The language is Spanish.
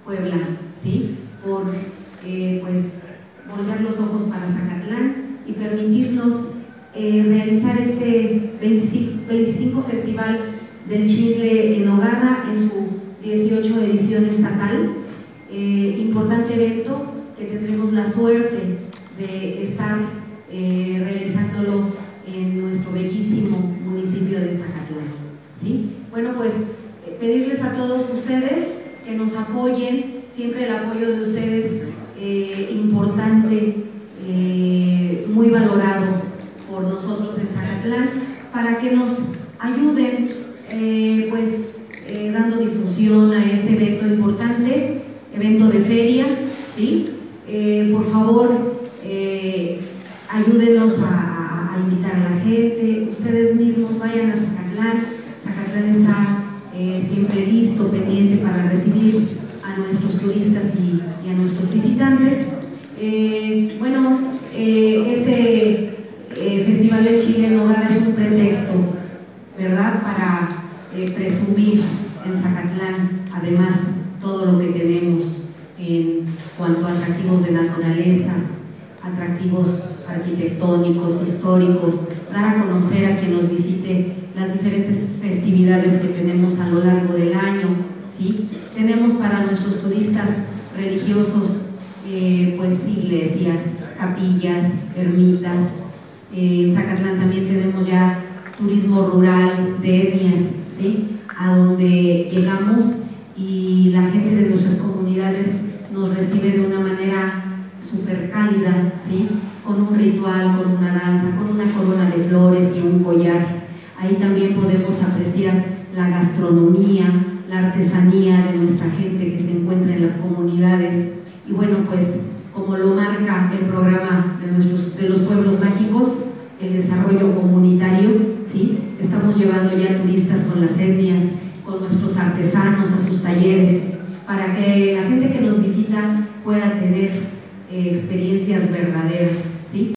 Puebla, ¿sí? Por pues volver los ojos para Zacatlán y permitirnos realizar este 25 Festival del Chile en Nogada en su 18 edición estatal. Importante evento que tendremos la suerte de estar realizándolo en nuestro bellísimo municipio de Zacatlán, ¿sí? Bueno, pues pedirles a todos ustedes que nos apoyen, siempre el apoyo de ustedes importante, muy valorado por nosotros en Zacatlán, para que nos ayuden dando difusión a este evento importante, evento de feria, ¿sí? Por favor, ayúdenos a invitar a la gente, ustedes mismos vayan a Zacatlán. Zacatlán está siempre listo, pendiente para recibir a nuestros turistas y a nuestros visitantes. Este Festival del Chile en Nogada es un pretexto, ¿verdad?, para presumir en Zacatlán, además, todo lo que tenemos en cuanto a atractivos de naturaleza, atractivos arquitectónicos, históricos, dar a conocer a quien nos visite las diferentes festividades que tenemos a lo largo del año, ¿sí? Tenemos para nuestros turistas religiosos iglesias, capillas, ermitas. En Zacatlán también tenemos ya turismo rural de etnias, ¿sí?, a donde llegamos y la gente de nuestras comunidades nos recibe de una manera súper cálida, ¿sí?, con un ritual, con una danza, con una corona de flores y un collar. Ahí también podemos apreciar la gastronomía, la artesanía de nuestra gente que se encuentra en las comunidades. Y bueno, pues como lo marca el programa de los pueblos mágicos, el desarrollo comunitario, ¿sí?, estamos llevando ya turistas con las etnias, con nuestros artesanos a sus talleres, para que la gente que nos visita pueda tener experiencias verdaderas, ¿sí?